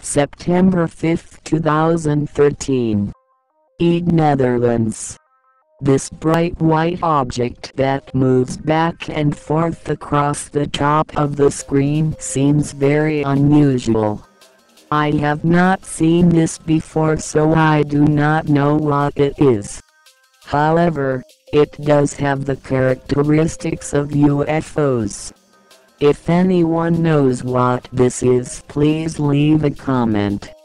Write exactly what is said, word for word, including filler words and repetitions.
September fifth two thousand thirteen. Ede, Netherlands. This bright white object that moves back and forth across the top of the screen seems very unusual. I have not seen this before, so I do not know what it is. However, it does have the characteristics of U F Os. If anyone knows what this is, please leave a comment.